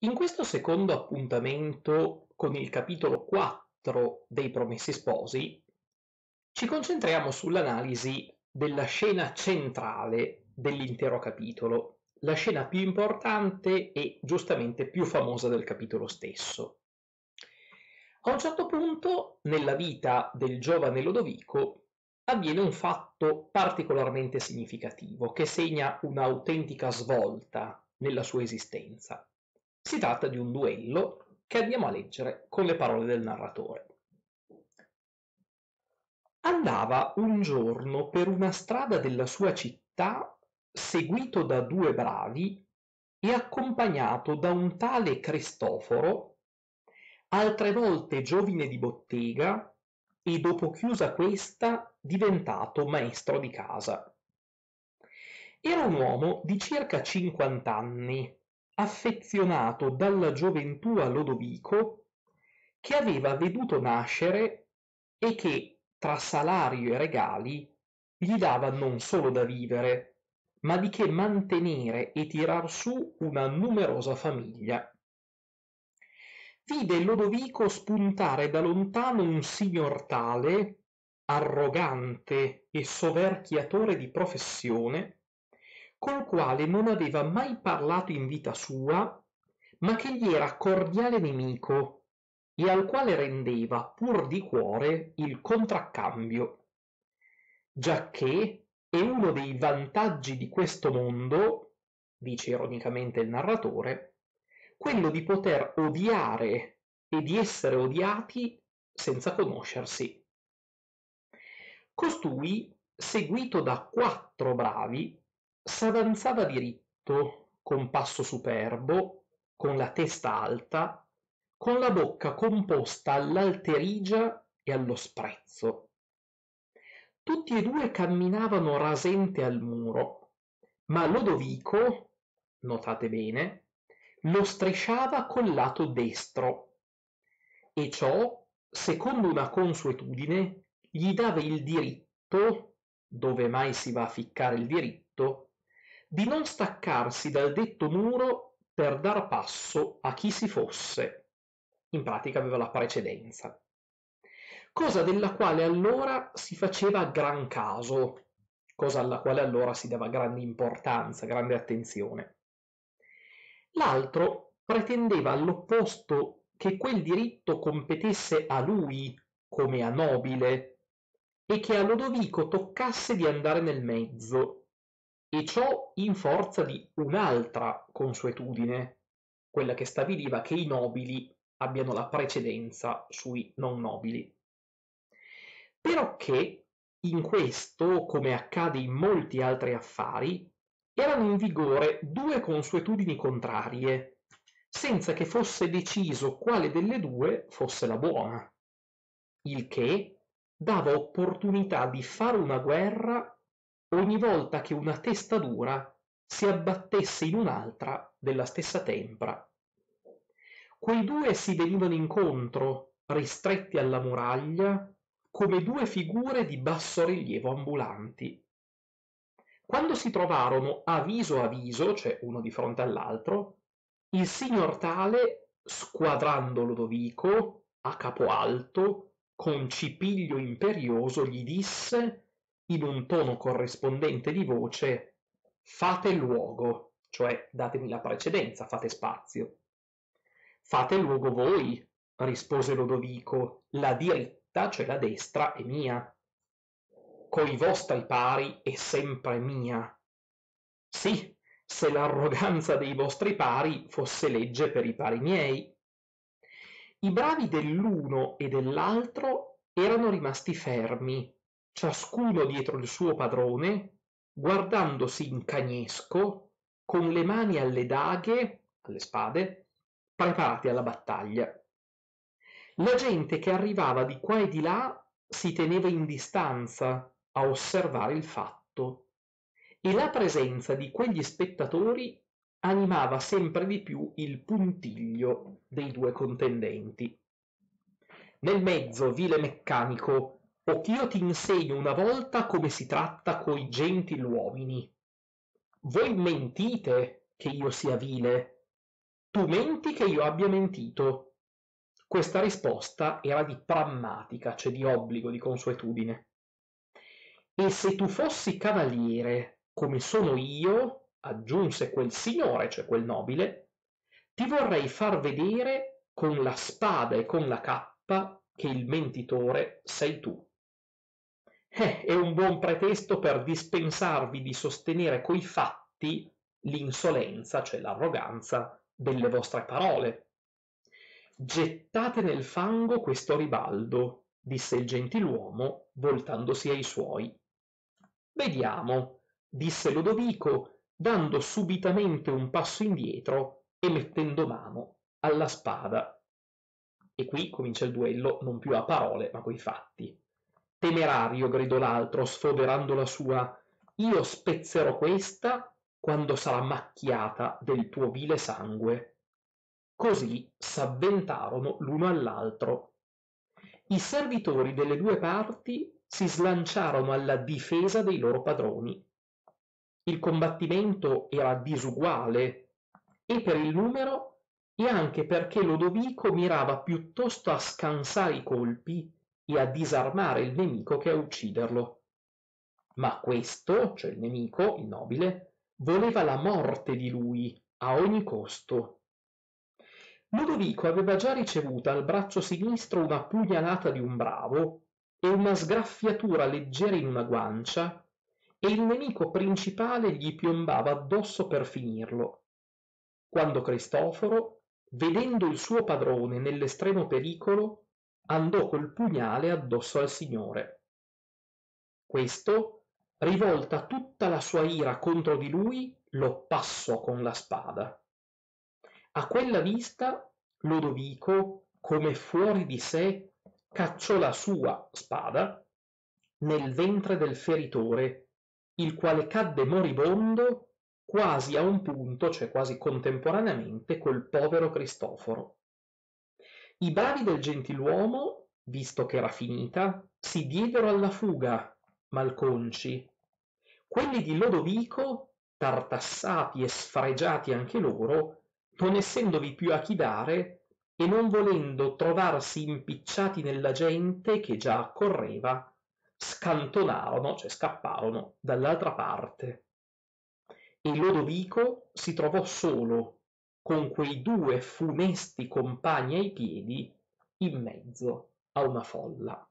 In questo secondo appuntamento con il capitolo 4 dei Promessi Sposi, ci concentriamo sull'analisi della scena centrale dell'intero capitolo, la scena più importante e giustamente più famosa del capitolo stesso. A un certo punto, nella vita del giovane Lodovico, avviene un fatto particolarmente significativo che segna un'autentica svolta nella sua esistenza. Si tratta di un duello che andiamo a leggere con le parole del narratore. Andava un giorno per una strada della sua città, seguito da due bravi e accompagnato da un tale Cristoforo, altre volte giovine di bottega e dopo chiusa questa diventato maestro di casa. Era un uomo di circa 50 anni, affezionato dalla gioventù a Lodovico, che aveva veduto nascere e che, tra salario e regali, gli dava non solo da vivere, ma di che mantenere e tirar su una numerosa famiglia. Vide Lodovico spuntare da lontano un signor tale, arrogante e soverchiatore di professione, col quale non aveva mai parlato in vita sua, ma che gli era cordiale nemico e al quale rendeva pur di cuore il contraccambio, giacché è uno dei vantaggi di questo mondo, dice ironicamente il narratore, quello di poter odiare e di essere odiati senza conoscersi. Costui, seguito da 4 bravi, s'avanzava diritto, con passo superbo, con la testa alta, con la bocca composta all'alterigia e allo sprezzo. Tutti e due camminavano rasente al muro, ma Lodovico, notate bene, lo strisciava col lato destro, e ciò, secondo una consuetudine, gli dava il diritto, dove mai si va a ficcare il diritto, di non staccarsi dal detto muro per dar passo a chi si fosse. In pratica aveva la precedenza. Cosa della quale allora si faceva gran caso, cosa alla quale allora si dava grande importanza, grande attenzione. L'altro pretendeva all'opposto che quel diritto competesse a lui come a nobile e che a Lodovico toccasse di andare nel mezzo, e ciò in forza di un'altra consuetudine, quella che stabiliva che i nobili abbiano la precedenza sui non nobili. Però che in questo, come accade in molti altri affari, erano in vigore due consuetudini contrarie, senza che fosse deciso quale delle due fosse la buona, il che dava opportunità di fare una guerra ogni volta che una testa dura si abbattesse in un'altra della stessa tempra. Quei due si venivano incontro, ristretti alla muraglia, come due figure di basso rilievo ambulanti. Quando si trovarono a viso, cioè uno di fronte all'altro, il signor tale, squadrando Lodovico, a capo alto, con cipiglio imperioso, gli disse, in un tono corrispondente di voce, «Fate luogo», cioè datemi la precedenza, fate spazio. «Fate luogo voi», rispose Lodovico, «la diritta, cioè la destra, è mia». «Coi vostri pari è sempre mia». «Sì, se l'arroganza dei vostri pari fosse legge per i pari miei». I bravi dell'uno e dell'altro erano rimasti fermi, ciascuno dietro il suo padrone, guardandosi in cagnesco, con le mani alle daghe, alle spade, preparati alla battaglia. La gente che arrivava di qua e di là si teneva in distanza a osservare il fatto, e la presenza di quegli spettatori animava sempre di più il puntiglio dei due contendenti. Nel mezzo, vile meccanico, o ch'io ti insegno una volta come si tratta coi gentiluomini. Voi mentite che io sia vile. Tu menti che io abbia mentito. Questa risposta era di prammatica, cioè di obbligo, di consuetudine. E se tu fossi cavaliere, come sono io, aggiunse quel signore, cioè quel nobile, ti vorrei far vedere con la spada e con la cappa che il mentitore sei tu. È un buon pretesto per dispensarvi di sostenere coi fatti l'insolenza, cioè l'arroganza, delle vostre parole. Gettate nel fango questo ribaldo, disse il gentiluomo, voltandosi ai suoi. Vediamo, disse Lodovico, dando subitamente un passo indietro e mettendo mano alla spada. E qui comincia il duello non più a parole, ma coi fatti. Temerario, gridò l'altro, sfoderando la sua, io spezzerò questa quando sarà macchiata del tuo vile sangue. Così s'avventarono l'uno all'altro. I servitori delle due parti si slanciarono alla difesa dei loro padroni. Il combattimento era disuguale e per il numero e anche perché Lodovico mirava piuttosto a scansare i colpi e a disarmare il nemico che a ucciderlo. Ma questo, cioè il nemico, il nobile, voleva la morte di lui a ogni costo. Lodovico aveva già ricevuta al braccio sinistro una pugnalata di un bravo e una sgraffiatura leggera in una guancia, e il nemico principale gli piombava addosso per finirlo. Quando Cristoforo, vedendo il suo padrone nell'estremo pericolo, andò col pugnale addosso al signore. Questo, rivolta tutta la sua ira contro di lui, lo passò con la spada. A quella vista Lodovico, come fuori di sé, cacciò la sua spada nel ventre del feritore, il quale cadde moribondo quasi a un punto, cioè quasi contemporaneamente, col povero Cristoforo. I bravi del gentiluomo, visto che era finita, si diedero alla fuga, malconci. Quelli di Lodovico, tartassati e sfregiati anche loro, non essendovi più a chi dare e non volendo trovarsi impicciati nella gente che già accorreva, scantonarono, cioè scapparono, dall'altra parte. E Lodovico si trovò solo, con quei due funesti compagni ai piedi, in mezzo a una folla.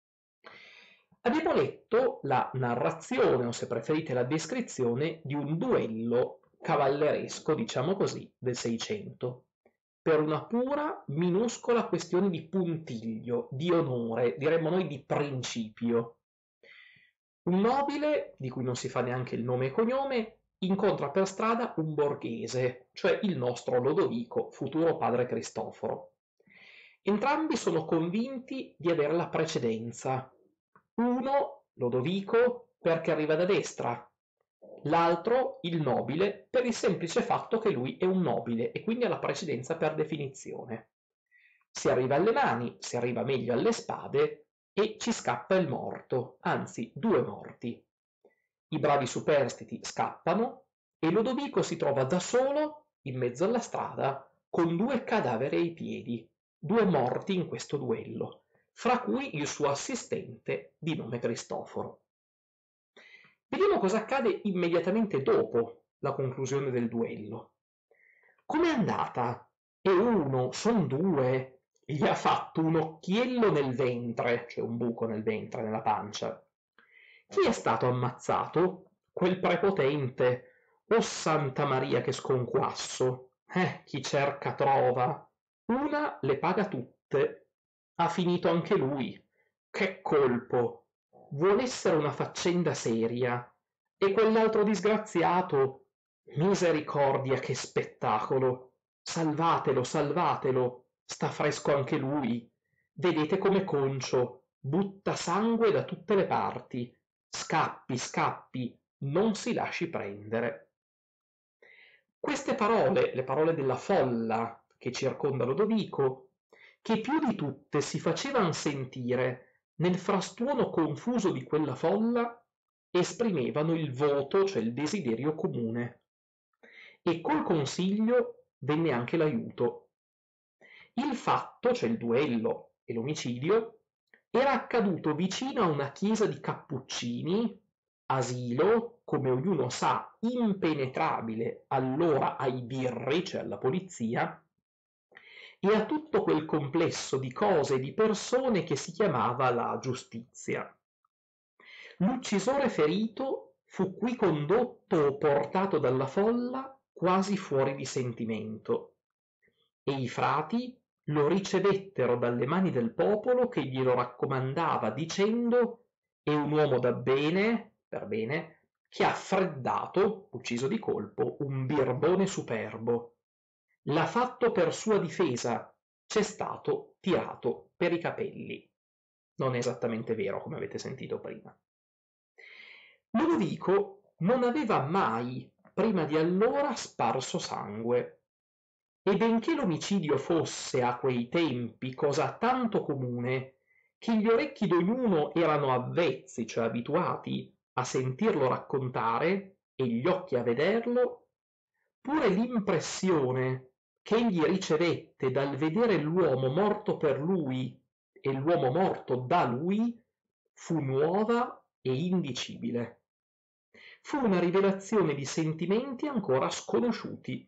Abbiamo letto la narrazione, o se preferite la descrizione, di un duello cavalleresco, diciamo così, del Seicento, per una pura, minuscola questione di puntiglio, di onore, diremmo noi di principio. Un nobile, di cui non si fa neanche il nome e cognome, incontra per strada un borghese, cioè il nostro Lodovico, futuro padre Cristoforo. Entrambi sono convinti di avere la precedenza. Uno, Lodovico, perché arriva da destra, l'altro, il nobile, per il semplice fatto che lui è un nobile e quindi ha la precedenza per definizione. Si arriva alle mani, si arriva meglio alle spade e ci scappa il morto, anzi due morti. I bravi superstiti scappano e Lodovico si trova da solo in mezzo alla strada con due cadaveri ai piedi, due morti in questo duello, fra cui il suo assistente di nome Cristoforo. Vediamo cosa accade immediatamente dopo la conclusione del duello. Com'è andata? E uno, son due, gli ha fatto un occhiello nel ventre, cioè un buco nel ventre, nella pancia. Chi è stato ammazzato? Quel prepotente. Oh Santa Maria che sconquasso! Chi cerca trova. Una le paga tutte. Ha finito anche lui. Che colpo! Vuol essere una faccenda seria. E quell'altro disgraziato. Misericordia, che spettacolo! Salvatelo, salvatelo! Sta fresco anche lui. Vedete come concio. Butta sangue da tutte le parti. Scappi, scappi, non si lasci prendere. Queste parole, le parole della folla che circonda Lodovico, che più di tutte si facevan sentire nel frastuono confuso di quella folla, esprimevano il voto, cioè il desiderio comune. E col consiglio venne anche l'aiuto. Il fatto, cioè il duello e l'omicidio, era accaduto vicino a una chiesa di cappuccini, asilo, come ognuno sa, impenetrabile allora ai birri, cioè alla polizia, e a tutto quel complesso di cose e di persone che si chiamava la giustizia. L'uccisore ferito fu qui condotto o portato dalla folla quasi fuori di sentimento, e i frati lo ricevettero dalle mani del popolo che glielo raccomandava dicendo: è un uomo da bene, per bene, che ha freddato, ucciso di colpo, un birbone superbo. L'ha fatto per sua difesa, c'è stato tirato per i capelli. Non è esattamente vero, come avete sentito prima. Ludovico non aveva mai, prima di allora, sparso sangue, e benché l'omicidio fosse a quei tempi cosa tanto comune che gli orecchi d'ognuno erano avvezzi, cioè abituati a sentirlo raccontare e gli occhi a vederlo, pure l'impressione che egli ricevette dal vedere l'uomo morto per lui e l'uomo morto da lui fu nuova e indicibile. Fu una rivelazione di sentimenti ancora sconosciuti.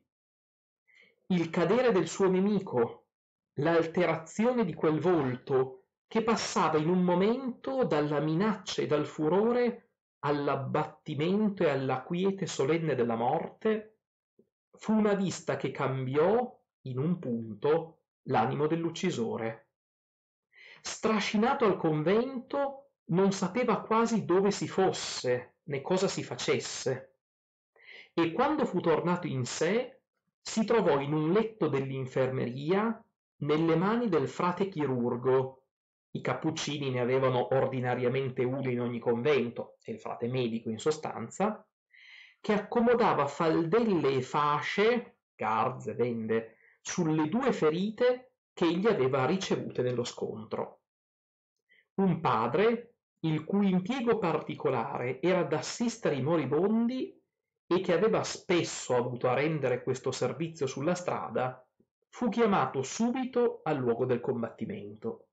Il cadere del suo nemico, l'alterazione di quel volto che passava in un momento dalla minaccia e dal furore all'abbattimento e alla quiete solenne della morte, fu una vista che cambiò in un punto l'animo dell'uccisore. Strascinato al convento, non sapeva quasi dove si fosse né cosa si facesse, e quando fu tornato in sé si trovò in un letto dell'infermeria nelle mani del frate chirurgo. I cappuccini ne avevano ordinariamente uno in ogni convento, e il frate medico in sostanza, che accomodava faldelle e fasce, garze, vende, sulle 2 ferite che egli aveva ricevute nello scontro. Un padre, il cui impiego particolare era d'assistere i moribondi e che aveva spesso avuto a rendere questo servizio sulla strada, fu chiamato subito al luogo del combattimento.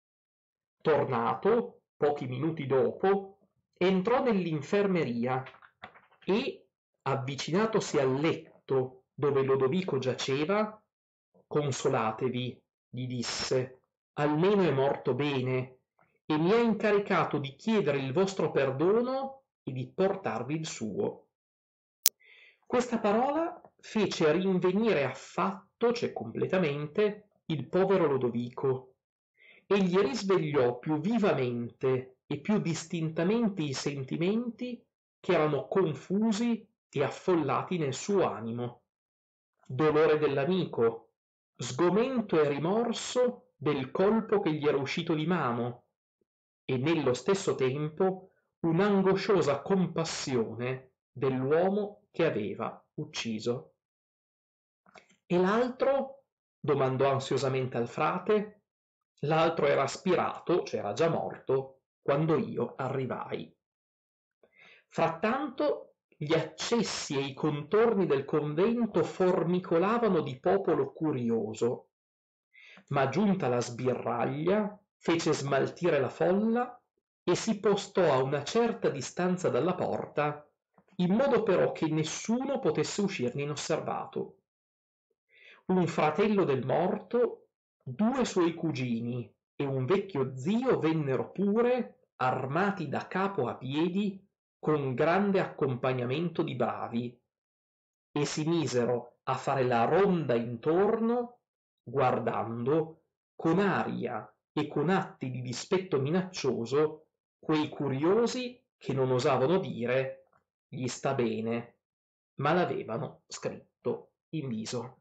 Tornato, pochi minuti dopo, entrò nell'infermeria e, avvicinatosi al letto dove Lodovico giaceva, consolatevi, gli disse, almeno è morto bene, e mi ha incaricato di chiedere il vostro perdono e di portarvi il suo. Questa parola fece rinvenire affatto, cioè completamente, il povero Lodovico, e gli risvegliò più vivamente e più distintamente i sentimenti che erano confusi e affollati nel suo animo. Dolore dell'amico, sgomento e rimorso del colpo che gli era uscito di mano, e nello stesso tempo un'angosciosa compassione dell'uomo che aveva ucciso. E l'altro? Domandò ansiosamente al frate. L'altro era aspirato, cioè era già morto, quando io arrivai. Frattanto gli accessi e i contorni del convento formicolavano di popolo curioso, ma giunta la sbirraglia fece smaltire la folla e si postò a una certa distanza dalla porta, in modo però che nessuno potesse uscirne inosservato. Un fratello del morto, 2 suoi cugini e un vecchio zio vennero pure, armati da capo a piedi, con grande accompagnamento di bravi, e si misero a fare la ronda intorno, guardando con aria e con atti di dispetto minaccioso quei curiosi che non osavano dire gli sta bene, ma l'avevano scritto in viso.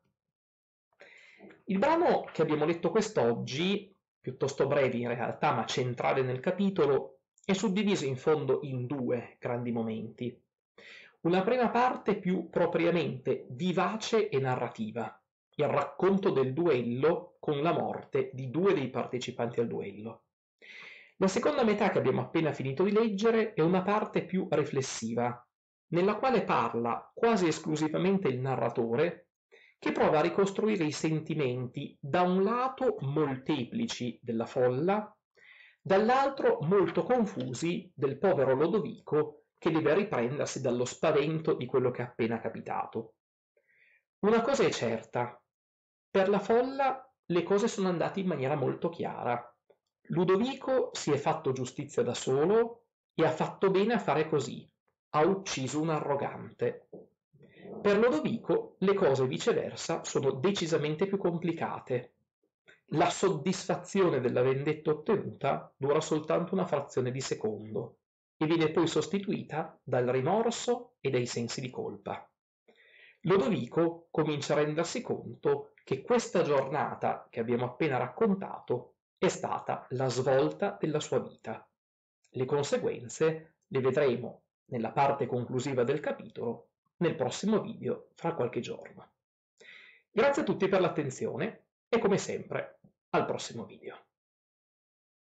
Il brano che abbiamo letto quest'oggi, piuttosto breve in realtà ma centrale nel capitolo, è suddiviso in fondo in 2 grandi momenti. Una prima parte più propriamente vivace e narrativa, il racconto del duello con la morte di 2 dei partecipanti al duello. La seconda metà che abbiamo appena finito di leggere è una parte più riflessiva, nella quale parla quasi esclusivamente il narratore, che prova a ricostruire i sentimenti da un lato molteplici della folla, dall'altro molto confusi del povero Lodovico che deve riprendersi dallo spavento di quello che è appena capitato. Una cosa è certa, per la folla le cose sono andate in maniera molto chiara. Ludovico si è fatto giustizia da solo e ha fatto bene a fare così, ha ucciso un arrogante. Per Lodovico le cose viceversa sono decisamente più complicate. La soddisfazione della vendetta ottenuta dura soltanto una frazione di secondo e viene poi sostituita dal rimorso e dai sensi di colpa. Lodovico comincia a rendersi conto che questa giornata che abbiamo appena raccontato è stata la svolta della sua vita. Le conseguenze le vedremo nella parte conclusiva del capitolo nel prossimo video fra qualche giorno. Grazie a tutti per l'attenzione e come sempre al prossimo video.